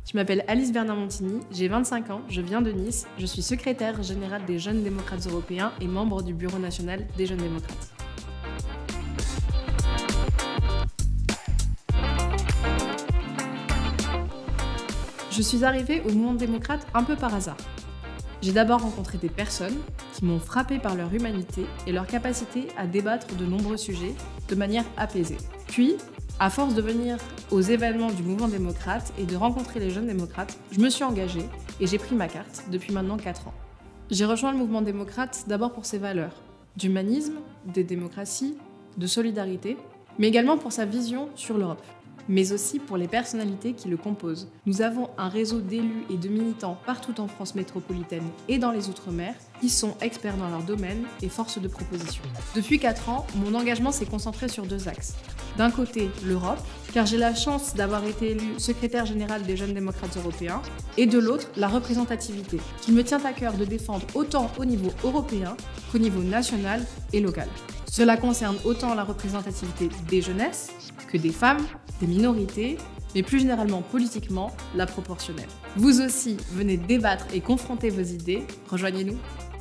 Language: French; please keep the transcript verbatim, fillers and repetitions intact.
Je m'appelle Alice Bernard-Montigny, j'ai vingt-cinq ans, je viens de Nice, je suis secrétaire générale des Jeunes démocrates européens et membre du Bureau national des Jeunes démocrates. Je suis arrivée au mouvement démocrate un peu par hasard. J'ai d'abord rencontré des personnes qui m'ont frappée par leur humanité et leur capacité à débattre de nombreux sujets de manière apaisée. Puis, à force de venir aux événements du mouvement démocrate et de rencontrer les jeunes démocrates, je me suis engagée et j'ai pris ma carte depuis maintenant quatre ans. J'ai rejoint le mouvement démocrate d'abord pour ses valeurs, d'humanisme, de démocratie, de solidarité, mais également pour sa vision sur l'Europe, mais aussi pour les personnalités qui le composent. Nous avons un réseau d'élus et de militants partout en France métropolitaine et dans les Outre-mer qui sont experts dans leur domaine et force de proposition. Depuis quatre ans, mon engagement s'est concentré sur deux axes. D'un côté, l'Europe, car j'ai la chance d'avoir été élue secrétaire générale des Jeunes démocrates européens, et de l'autre, la représentativité, qu'il me tient à cœur de défendre autant au niveau européen qu'au niveau national et local. Cela concerne autant la représentativité des jeunesses que des femmes, des minorités, mais plus généralement politiquement, la proportionnelle. Vous aussi, venez débattre et confronter vos idées, rejoignez-nous.